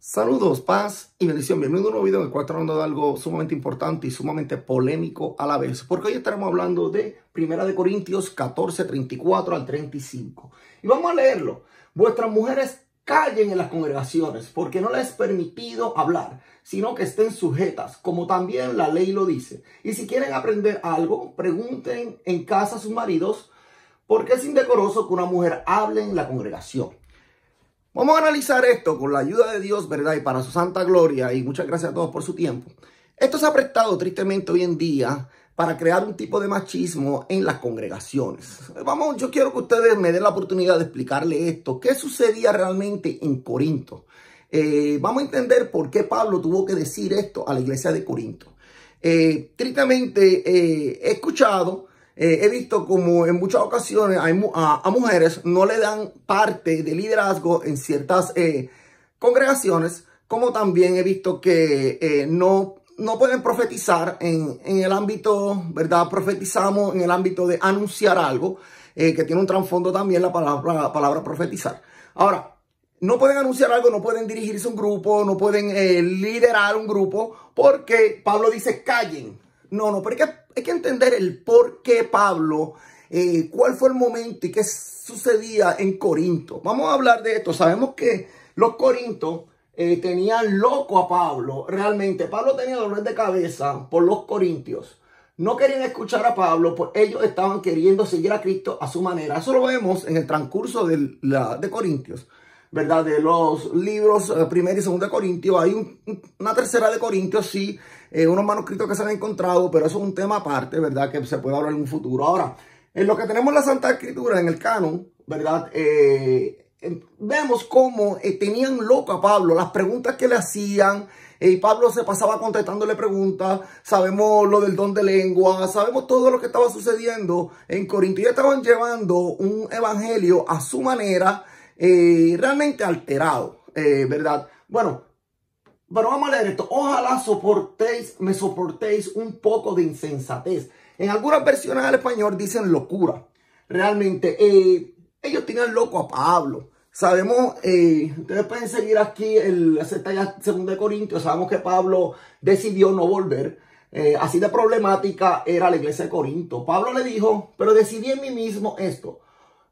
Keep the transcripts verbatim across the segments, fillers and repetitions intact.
Saludos, paz y bendición. Bienvenido a un nuevo video en el cual estamos hablando de algo sumamente importante y sumamente polémico a la vez. Porque hoy estaremos hablando de Primera de Corintios catorce, treinta y cuatro al treinta y cinco. Y vamos a leerlo. Vuestras mujeres callen en las congregaciones, porque no les es permitido hablar, sino que estén sujetas, como también la ley lo dice. Y si quieren aprender algo, pregunten en casa a sus maridos, porque es indecoroso que una mujer hable en la congregación. Vamos a analizar esto con la ayuda de Dios, ¿verdad? Y para su santa gloria. Y muchas gracias a todos por su tiempo. Esto se ha prestado tristemente hoy en día para crear un tipo de machismo en las congregaciones. Vamos, yo quiero que ustedes me den la oportunidad de explicarle esto. ¿Qué sucedía realmente en Corinto? Eh, vamos a entender por qué Pablo tuvo que decir esto a la iglesia de Corinto. Eh, tristemente eh, he escuchado... Eh, he visto como en muchas ocasiones a, a, a mujeres no le dan parte de liderazgo en ciertas eh, congregaciones, como también he visto que eh, no, no pueden profetizar en, en el ámbito, ¿verdad? Profetizamos en el ámbito de anunciar algo, eh, que tiene un trasfondo también la palabra, la palabra profetizar. Ahora, no pueden anunciar algo, no pueden dirigirse a un grupo, no pueden eh, liderar un grupo, porque Pablo dice callen. No, no, pero hay que, hay que entender el por qué Pablo, eh, cuál fue el momento y qué sucedía en Corinto. Vamos a hablar de esto. Sabemos que los corintos eh, tenían loco a Pablo. Realmente, Pablo tenía dolor de cabeza por los corintios. No querían escuchar a Pablo, pues ellos estaban queriendo seguir a Cristo a su manera. Eso lo vemos en el transcurso de, la, de Corintios, ¿verdad? De los libros eh, primero y segundo de Corintios. Hay un, una tercera de Corintios, sí. Eh, unos manuscritos que se han encontrado, pero eso es un tema aparte, ¿verdad? Que se puede hablar en un futuro. Ahora, en lo que tenemos la Santa Escritura, en el canon, ¿verdad? Eh, eh, vemos cómo eh, tenían loco a Pablo, las preguntas que le hacían, eh, y Pablo se pasaba contestándole preguntas. Sabemos lo del don de lengua, sabemos todo lo que estaba sucediendo en Corinto. Y estaban llevando un evangelio a su manera, eh, realmente alterado, eh, ¿verdad? Bueno, pero vamos a leer esto. Ojalá soportéis, me soportéis un poco de insensatez. En algunas versiones al español dicen locura. Realmente, eh, ellos tenían loco a Pablo. Sabemos, eh, ustedes pueden seguir aquí el segundo de Corintios. Sabemos que Pablo decidió no volver. Eh, así de problemática era la iglesia de Corinto. Pablo le dijo, pero decidí en mí mismo esto.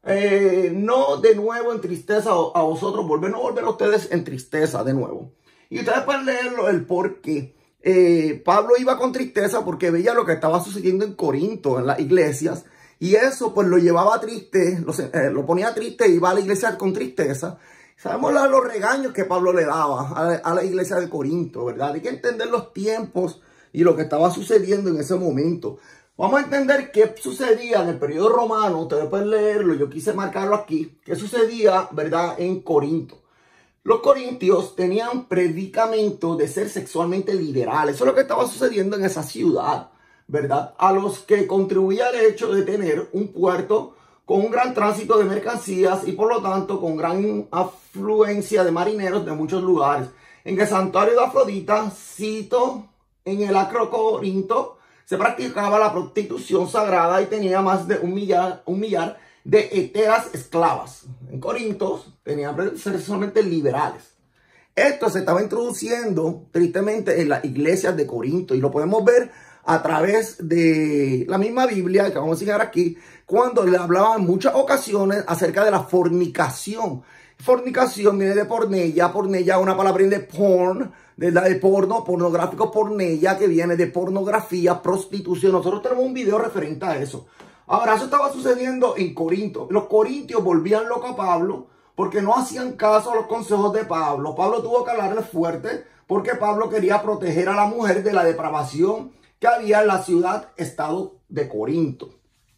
Eh, no de nuevo en tristeza a vosotros, volver, no volver a ustedes en tristeza de nuevo. Y ustedes pueden leerlo, el por qué. Eh, Pablo iba con tristeza porque veía lo que estaba sucediendo en Corinto, en las iglesias. Y eso pues lo llevaba triste, lo, eh, lo ponía triste, iba a la iglesia con tristeza. Sabemos la, los regaños que Pablo le daba a la, a la iglesia de Corinto, ¿verdad? Hay que entender los tiempos y lo que estaba sucediendo en ese momento. Vamos a entender qué sucedía en el periodo romano. Ustedes pueden leerlo, yo quise marcarlo aquí. ¿Qué sucedía, verdad, en Corinto? Los corintios tenían predicamento de ser sexualmente liberales. Eso es lo que estaba sucediendo en esa ciudad, ¿verdad? A los que contribuía el hecho de tener un puerto con un gran tránsito de mercancías y por lo tanto con gran afluencia de marineros de muchos lugares. En el santuario de Afrodita, cito, en el Acro Corinto, se practicaba la prostitución sagrada y tenía más de un millar, un millar de heteras esclavas. En Corinto tenían sexualmente liberales. Esto se estaba introduciendo tristemente en las iglesias de Corinto y lo podemos ver a través de la misma Biblia que vamos a enseñar aquí, cuando le hablaban en muchas ocasiones acerca de la fornicación. Fornicación viene de porneia, porneia una palabra de porn, de la de porno, pornográfico, porneia, que viene de pornografía, prostitución. Nosotros tenemos un video referente a eso. Ahora, eso estaba sucediendo en Corinto. Los corintios volvían loco a Pablo porque no hacían caso a los consejos de Pablo. Pablo tuvo que hablarles fuerte porque Pablo quería proteger a la mujer de la depravación que había en la ciudad-estado de Corinto.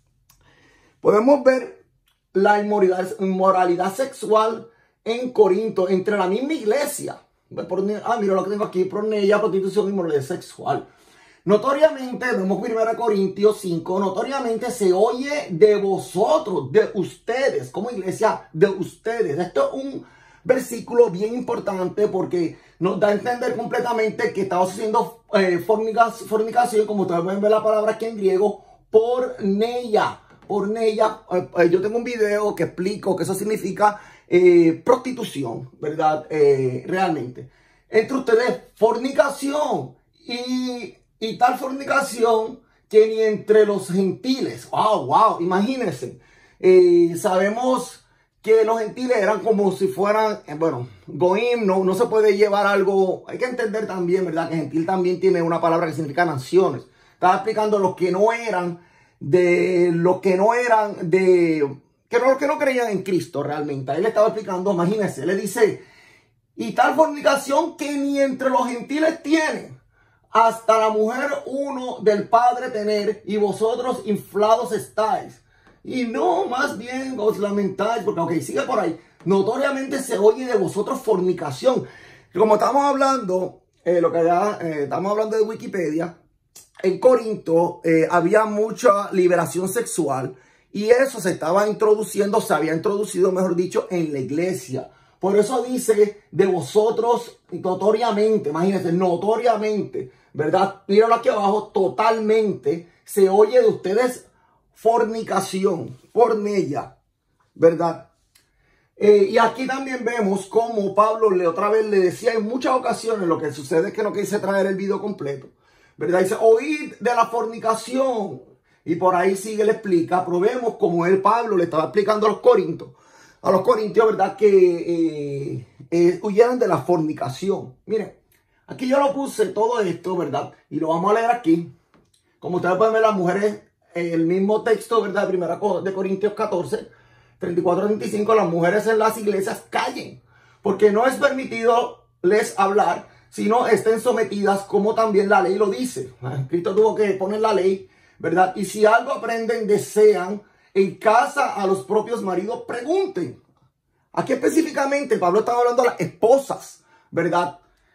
Podemos ver la inmoralidad, inmoralidad sexual en Corinto entre la misma iglesia. Ah, mira lo que tengo aquí, porneia, prostitución y inmoralidad sexual. Notoriamente, vemos primero Corintios cinco, notoriamente se oye de vosotros, de ustedes, como iglesia, de ustedes. Esto es un versículo bien importante porque nos da a entender completamente que estamos haciendo eh, fornicación, como ustedes pueden ver la palabra aquí en griego, porneia. Porneia, eh, eh, yo tengo un video que explico que eso significa eh, prostitución, ¿verdad? Eh, realmente. entre ustedes fornicación y, y tal fornicación que ni entre los gentiles. Wow, wow, imagínense. Eh, sabemos que los gentiles eran como si fueran, eh, bueno, goim, no, no se puede llevar algo, hay que entender también, ¿verdad? Que gentil también tiene una palabra que significa naciones. Estaba explicando los que no eran, de los que no eran, de, que no, que no creían en Cristo realmente. Él estaba explicando, imagínense, le dice, y tal fornicación que ni entre los gentiles tienen, hasta la mujer uno del Padre tener, y vosotros inflados estáis. Y no, más bien os lamentáis, porque aunque sigue por ahí, notoriamente se oye de vosotros fornicación. Como estamos hablando, eh, lo que ya eh, estamos hablando de Wikipedia, en Corinto eh, había mucha liberación sexual y eso se estaba introduciendo, se había introducido, mejor dicho, en la iglesia. Por eso dice de vosotros notoriamente, imagínense, notoriamente, ¿verdad? Míralo aquí abajo, totalmente se oye de ustedes fornicación, pornella, ¿verdad? Eh, y aquí también vemos cómo Pablo le otra vez le decía en muchas ocasiones, lo que sucede es que no quise traer el video completo, ¿verdad? Dice, oíd de la fornicación. Y por ahí sigue, le explica, pero vemos como él, Pablo, le estaba explicando a los corintios, a los corintios, ¿verdad? Que eh, eh, huyeran de la fornicación. Miren, aquí yo lo puse todo esto, ¿verdad? Y lo vamos a leer aquí. Como ustedes pueden ver, las mujeres, el mismo texto, ¿verdad? Primera de Corintios catorce, treinta y cuatro a treinta y cinco, las mujeres en las iglesias callen, porque no es permitido les hablar, sino estén sometidas como también la ley lo dice. Cristo tuvo que poner la ley, ¿verdad? Y si algo aprenden, desean, en casa a los propios maridos, pregunten. Aquí específicamente Pablo estaba hablando a las esposas, ¿verdad?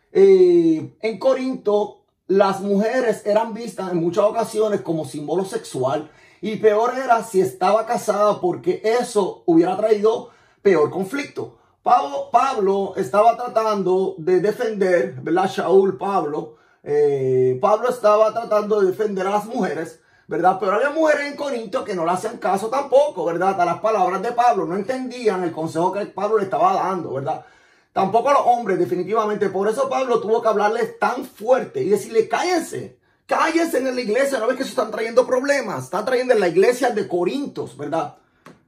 Eh, en Corinto, las mujeres eran vistas en muchas ocasiones como símbolo sexual. Y peor era si estaba casada, porque eso hubiera traído peor conflicto. Pablo, Pablo estaba tratando de defender, ¿verdad? Shaul, Pablo. Eh, Pablo estaba tratando de defender a las mujeres, ¿verdad? Pero había mujeres en Corinto que no le hacían caso tampoco, ¿verdad? A las palabras de Pablo. No entendían el consejo que Pablo le estaba dando, ¿verdad? Tampoco a los hombres, definitivamente. Por eso Pablo tuvo que hablarles tan fuerte y decirle, cállense. Cállense en la iglesia, no ves que eso están trayendo problemas, están trayendo en la iglesia de Corintios, ¿verdad?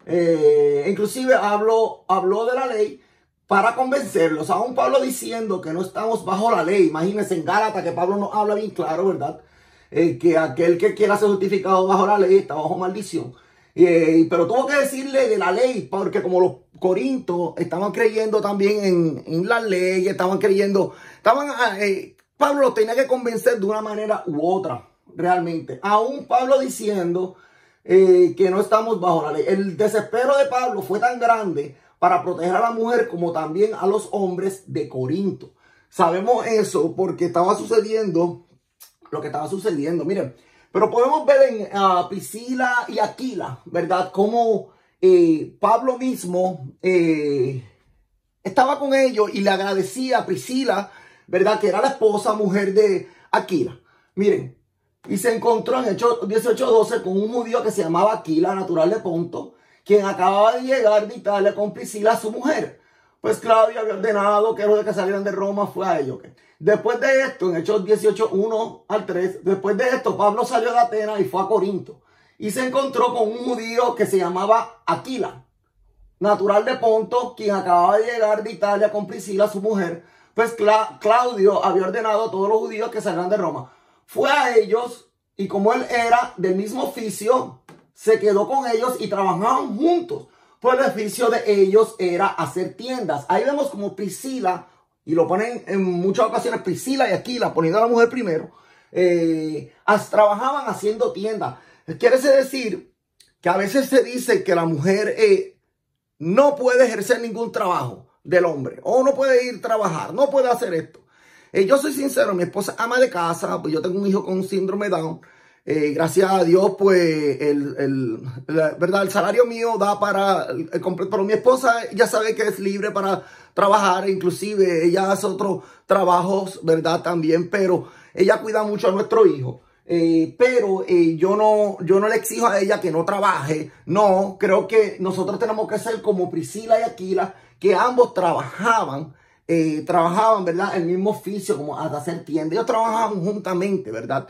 Eh, inclusive habló, habló de la ley para convencerlos, aún Pablo diciendo que no estamos bajo la ley. Imagínense en Gálatas que Pablo nos habla bien claro, ¿verdad? Eh, que aquel que quiera ser justificado bajo la ley está bajo maldición. Eh, pero tuvo que decirle de la ley, porque como los corintios estaban creyendo también en, en la ley, estaban creyendo, estaban... Eh, Pablo lo tenía que convencer de una manera u otra, realmente. Aún Pablo diciendo eh, que no estamos bajo la ley. El desespero de Pablo fue tan grande para proteger a la mujer como también a los hombres de Corinto. Sabemos eso porque estaba sucediendo lo que estaba sucediendo. Miren, pero podemos ver en uh, Priscila y Aquila, ¿verdad? Como eh, Pablo mismo eh, estaba con ellos y le agradecía a Priscila, ¿verdad? Que era la esposa, mujer de Aquila. Miren, y se encontró en Hechos dieciocho doce con un judío que se llamaba Aquila, natural de Ponto, quien acababa de llegar de Italia con Priscila, su mujer. Pues Claudio había ordenado que los de que salieran de Roma fue a ellos. ¿Okay? Después de esto, en Hechos dieciocho, uno al tres, después de esto, Pablo salió de Atenas y fue a Corinto. Y se encontró con un judío que se llamaba Aquila, natural de Ponto, quien acababa de llegar de Italia con Priscila, su mujer. Pues Cla Claudio había ordenado a todos los judíos que salieran de Roma. Fue a ellos y como él era del mismo oficio, se quedó con ellos y trabajaban juntos. Pues el oficio de ellos era hacer tiendas. Ahí vemos como Priscila, y lo ponen en muchas ocasiones Priscila y Aquila, poniendo a la mujer primero, eh, as, trabajaban haciendo tiendas. Quiere decir que a veces se dice que la mujer eh, no puede ejercer ningún trabajo del hombre, o no puede ir a trabajar, no puede hacer esto. Eh, yo soy sincero, mi esposa ama de casa, pues yo tengo un hijo con síndrome Down. Eh, gracias a Dios, pues, el, el, la, ¿verdad? El salario mío da para el, el completo, pero mi esposa ya sabe que es libre para trabajar, inclusive ella hace otros trabajos, ¿verdad? También, pero ella cuida mucho a nuestro hijo. Eh, pero eh, yo, no, yo no le exijo a ella que no trabaje, no, creo que nosotros tenemos que ser como Priscila y Aquila, que ambos trabajaban eh, trabajaban, ¿verdad? El mismo oficio, como hasta hacer tienda. Ellos trabajaban juntamente, ¿verdad?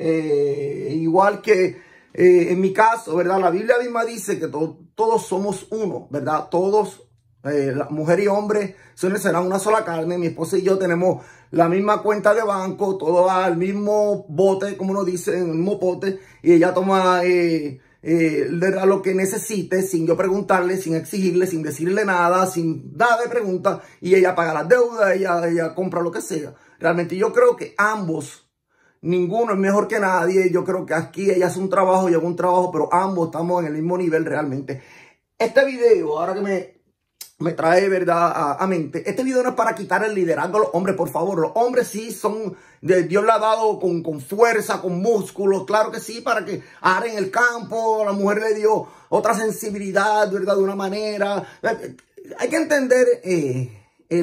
Eh, igual que eh, en mi caso, ¿verdad? La Biblia misma dice que to todos somos uno, ¿verdad? Todos, eh, la mujer y hombre, serán una sola carne. Mi esposa y yo tenemos la misma cuenta de banco, todo va al mismo bote, como nos dicen, el mismo pote, y ella toma eh, eh, lo que necesite sin yo preguntarle, sin exigirle, sin decirle nada, sin nada de pregunta, y ella paga las deudas, ella, ella compra lo que sea. Realmente yo creo que ambos, ninguno es mejor que nadie. Yo creo que aquí ella hace un trabajo, yo hago un trabajo, pero ambos estamos en el mismo nivel realmente. Este video, ahora que me... me trae, ¿verdad?, a, a mente. Este video no es para quitar el liderazgo a los hombres, por favor. Los hombres sí son, de, Dios le ha dado con, con fuerza, con músculos, claro que sí, para que aren el campo. La mujer le dio otra sensibilidad, ¿verdad?, de una manera. Hay que entender eh,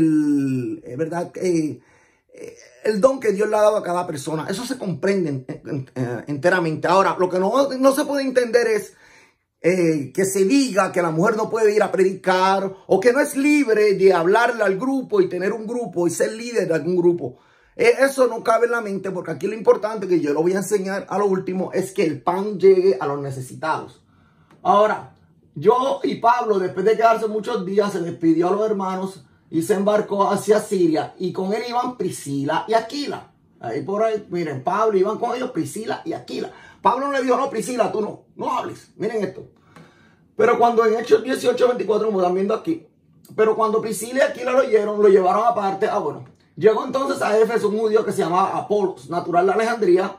el, eh, ¿verdad?, eh, el don que Dios le ha dado a cada persona. Eso se comprende enteramente. Ahora, lo que no, no se puede entender es Eh, que se diga que la mujer no puede ir a predicar o que no es libre de hablarle al grupo y tener un grupo y ser líder de algún grupo. Eh, eso no cabe en la mente, porque aquí lo importante, que yo lo voy a enseñar a lo último, es que el pan llegue a los necesitados. Ahora, yo y Pablo, después de quedarse muchos días, se despidió a los hermanos y se embarcó hacia Siria, y con él iban Priscila y Aquila. Ahí por ahí, miren, Pablo iban con ellos, Priscila y Aquila. Pablo no le dijo, no, Priscila, tú no, no hables. Miren esto. Pero cuando en Hechos dieciocho, veinticuatro, como están viendo aquí, pero cuando Priscila y Aquila lo oyeron, lo llevaron aparte. Ah, bueno. Llegó entonces a Éfeso un judío que se llamaba Apolos, natural de Alejandría,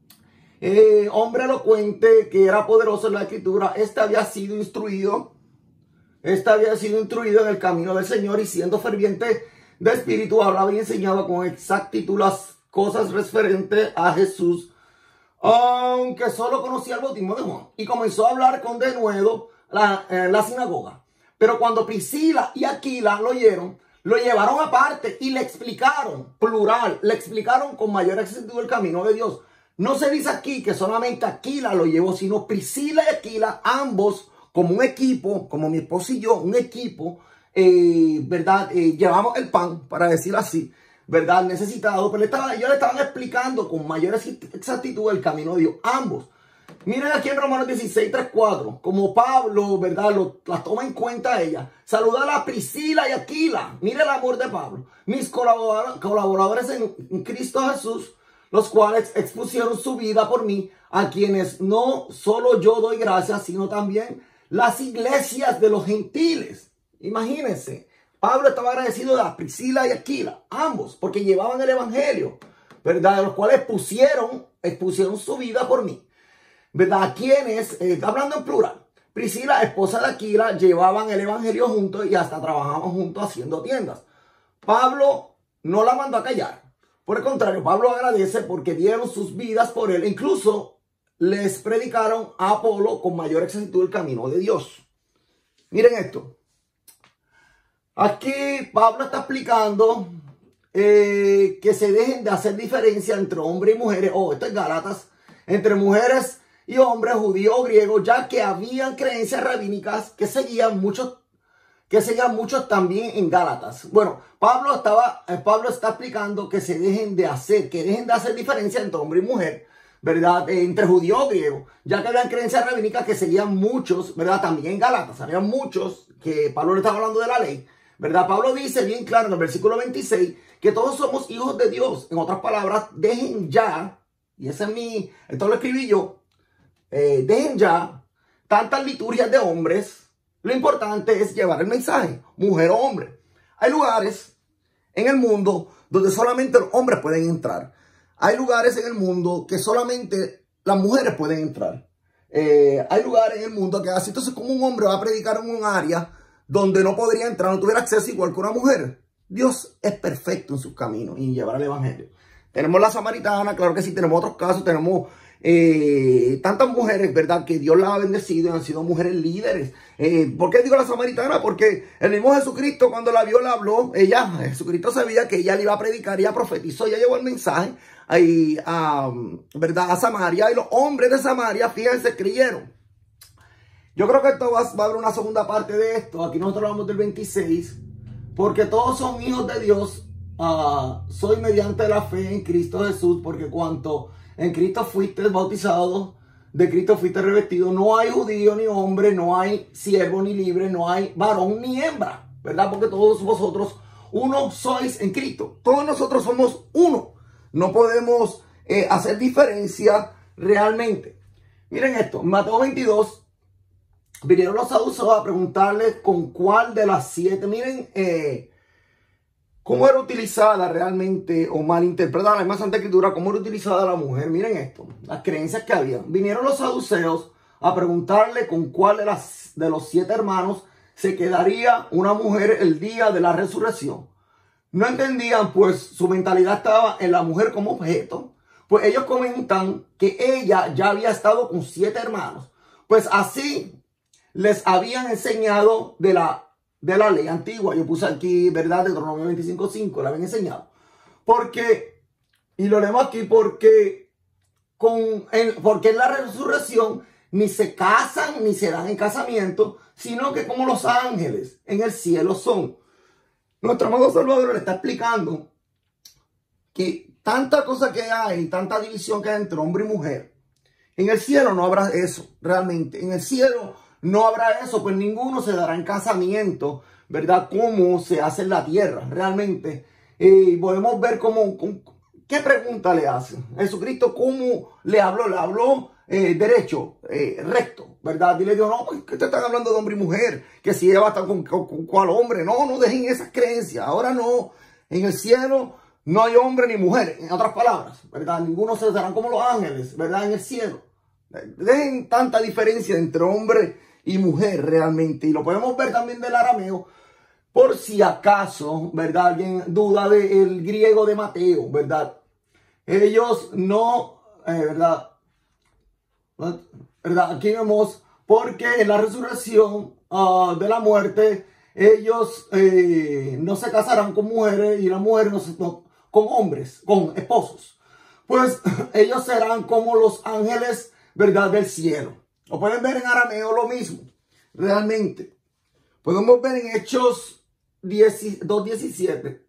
eh, hombre elocuente, que era poderoso en la escritura. Este había sido instruido, este había sido instruido en el camino del Señor, y siendo ferviente de espíritu, hablaba y enseñaba con exactitud las cosas referentes a Jesús, aunque solo conocía el bautismo de Juan, y comenzó a hablar con denuedo la, eh, la sinagoga. Pero cuando Priscila y Aquila lo oyeron, lo llevaron aparte y le explicaron, plural, le explicaron con mayor exactitud el camino de Dios. No se dice aquí que solamente Aquila lo llevó, sino Priscila y Aquila, ambos como un equipo, como mi esposo y yo, un equipo, eh, ¿verdad? Eh, llevamos el pan, para decirlo así, ¿verdad?, necesitado, pero le estaban, ellos le estaban explicando con mayor exactitud el camino de Dios, ambos. Miren aquí en Romanos dieciséis, tres, cuatro, como Pablo, ¿verdad?, lo, la toma en cuenta ella. Saludar a Priscila y Aquila. Mire el amor de Pablo. Mis colaboradores, colaboradores en, en Cristo Jesús, los cuales expusieron su vida por mí, a quienes no solo yo doy gracias, sino también las iglesias de los gentiles. Imagínense. Pablo estaba agradecido de Priscila y Aquila, ambos, porque llevaban el evangelio, ¿verdad?, de los cuales expusieron, expusieron su vida por mí, ¿verdad? A quienes, eh, hablando en plural, Priscila, esposa de Aquila, llevaban el evangelio juntos y hasta trabajaban juntos haciendo tiendas. Pablo no la mandó a callar. Por el contrario, Pablo agradece porque dieron sus vidas por él. Incluso les predicaron a Apolo con mayor exactitud el camino de Dios. Miren esto. Aquí Pablo está explicando eh, que se dejen de hacer diferencia entre hombres y mujeres. Oh, esto es Gálatas. Entre mujeres y hombres, judíos o griegos, ya que habían creencias rabínicas que seguían muchos, que seguían muchos también en Gálatas. Bueno, Pablo, estaba, eh, Pablo está explicando que se dejen de hacer, que dejen de hacer diferencia entre hombre y mujer, ¿verdad? Eh, entre judíos o griegos, ya que habían creencias rabínicas que seguían muchos, ¿verdad? También en Gálatas, había muchos que Pablo le estaba hablando de la ley, ¿verdad? Pablo dice bien claro en el versículo veintiséis que todos somos hijos de Dios. En otras palabras, dejen ya, y ese es mi, esto lo escribí yo, eh, dejen ya tantas liturgias de hombres. Lo importante es llevar el mensaje, mujer o hombre. Hay lugares en el mundo donde solamente los hombres pueden entrar. Hay lugares en el mundo que solamente las mujeres pueden entrar. Eh, hay lugares en el mundo que así, entonces, como un hombre va a predicar en un área donde no podría entrar, no tuviera acceso igual que una mujer. Dios es perfecto en sus caminos y en llevar el evangelio. Tenemos la samaritana, claro que sí, tenemos otros casos, tenemos eh, tantas mujeres, ¿verdad?, que Dios las ha bendecido y han sido mujeres líderes. Eh, ¿Por qué digo la samaritana? Porque el mismo Jesucristo, cuando la vio, la habló. Ella, Jesucristo sabía que ella le iba a predicar, ella profetizó, ella llevó el mensaje ahí a, ¿verdad?, a Samaria, y los hombres de Samaria, fíjense, creyeron. Yo creo que esto va, va a haber una segunda parte de esto. Aquí nosotros hablamos del veintiséis, porque todos son hijos de Dios. Uh, soy mediante la fe en Cristo Jesús, porque cuanto en Cristo fuiste bautizado, de Cristo fuiste revestido. No hay judío ni hombre, no hay siervo ni libre, no hay varón ni hembra, ¿verdad? Porque todos vosotros uno sois en Cristo. Todos nosotros somos uno. No podemos eh, hacer diferencia realmente. Miren esto, Mateo veintidós, vinieron los saduceos a preguntarle con cuál de las siete, miren eh, cómo era utilizada realmente o malinterpretada la misma Santa Escritura, cómo era utilizada la mujer. Miren esto, las creencias que había. Vinieron los saduceos a preguntarle con cuál de, las, de los siete hermanos se quedaría una mujer el día de la resurrección. No entendían, pues su mentalidad estaba en la mujer como objeto. Pues ellos comentan que ella ya había estado con siete hermanos. Pues así les habían enseñado de la, de la ley antigua. Yo puse aquí, ¿verdad? Deuteronomio veinticinco cinco, la habían enseñado. Porque, y lo leemos aquí, porque, con, en, porque en la resurrección ni se casan ni se dan en casamiento, sino que como los ángeles en el cielo son. Nuestro amado Salvador le está explicando que tanta cosa que hay, tanta división que hay entre hombre y mujer, en el cielo no habrá eso, realmente. En el cielo no habrá eso, pues ninguno se dará en casamiento, ¿verdad? Como se hace en la tierra, realmente. Y eh, podemos ver cómo, cómo, ¿qué pregunta le hace? Jesucristo, ¿cómo le habló? Le habló eh, derecho, eh, recto, ¿verdad? Y le dijo, no, pues, ¿qué te están hablando de hombre y mujer? Que si ella va a estar con, con, con cuál hombre. No, no dejen esas creencias. Ahora no, en el cielo no hay hombre ni mujer, en otras palabras, ¿verdad? Ninguno se darán como los ángeles, ¿verdad? En el cielo. Dejen tanta diferencia entre hombre y mujer realmente. Y lo podemos ver también del arameo, por si acaso, ¿verdad? Alguien duda del griego de Mateo, ¿verdad? Ellos no, eh, ¿verdad? ¿verdad? Aquí vemos, porque en la resurrección uh, de la muerte, ellos eh, no se casarán con mujeres y las mujeres no se, no, con hombres, con esposos. Pues ellos serán como los ángeles, ¿verdad? Del cielo. Lo pueden ver en arameo lo mismo, realmente. Podemos ver en Hechos dos diecisiete.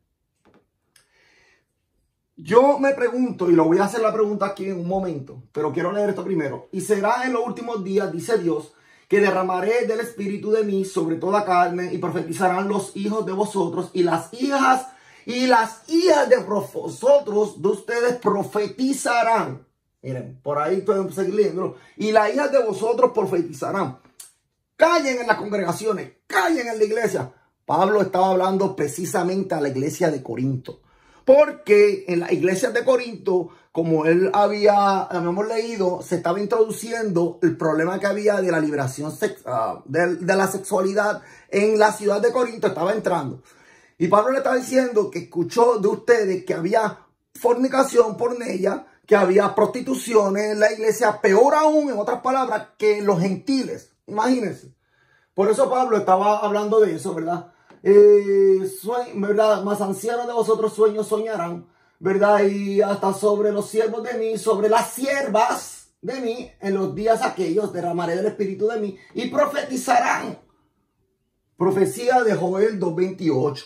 Yo me pregunto, y lo voy a hacer la pregunta aquí en un momento, pero quiero leer esto primero. Y será en los últimos días, dice Dios, que derramaré del espíritu de mí sobre toda carne, y profetizarán los hijos de vosotros y las hijas, y las hijas de vosotros, de ustedes, profetizarán. Miren, por ahí pueden seguir leyendo. Y las hijas de vosotros profetizarán. Callen en las congregaciones, callen en la iglesia. Pablo estaba hablando precisamente a la iglesia de Corinto. Porque en las iglesias de Corinto, como él había, habíamos leído, se estaba introduciendo el problema que había de la liberación sex, uh, de, de la sexualidad en la ciudad de Corinto, estaba entrando. Y Pablo le estaba diciendo que escuchó de ustedes que había fornicación por ella, que había prostituciones en la iglesia, peor aún, en otras palabras, que los gentiles. Imagínense. Por eso Pablo estaba hablando de eso, ¿verdad? Eh, sueño, ¿verdad? Más ancianos de vosotros sueños soñarán, ¿verdad? Y hasta sobre los siervos de mí, sobre las siervas de mí, en los días aquellos derramaré del espíritu de mí y profetizarán. Profecía de Joel dos veintiocho.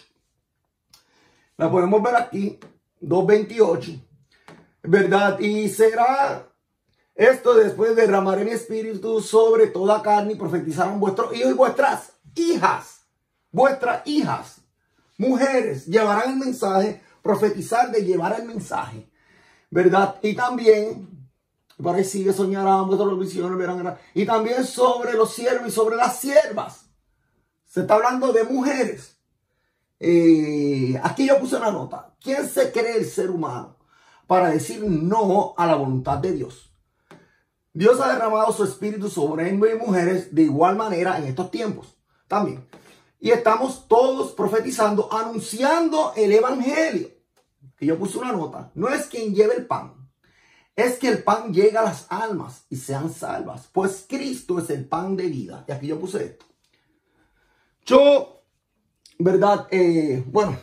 La podemos ver aquí, dos veintiocho, ¿verdad? Y será esto después, derramaré mi espíritu sobre toda carne y profetizarán vuestros hijos y vuestras hijas. Vuestras hijas, mujeres, llevarán el mensaje, profetizar de llevar el mensaje, ¿verdad? Y también, por ahí sigue, soñarán, vuestras visiones verán, y también sobre los siervos y sobre las siervas. Se está hablando de mujeres. Eh, aquí yo puse una nota. ¿Quién se cree el ser humano para decir no a la voluntad de Dios? Dios ha derramado su espíritu sobre hombres y mujeres de igual manera en estos tiempos también. Y estamos todos profetizando, anunciando el evangelio. Y yo puse una nota. No es quien lleve el pan. Es que el pan llega a las almas y sean salvas. Pues Cristo es el pan de vida. Y aquí yo puse esto. Yo, ¿verdad? Eh, bueno,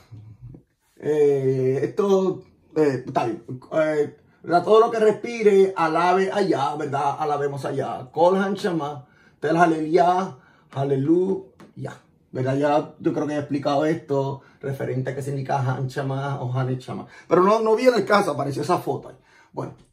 eh, esto eh, está bien. Eh, ¿verdad? Todo lo que respire, alabe allá, ¿verdad? Alabemos allá. Kol Han Shama, Tel Hallelujah, Aleluya. ¿verdad? Ya yo creo que he explicado esto referente a qué significa Hanchama o Hanechama. Pero no, no vi en el caso, apareció esa foto ahí. Bueno,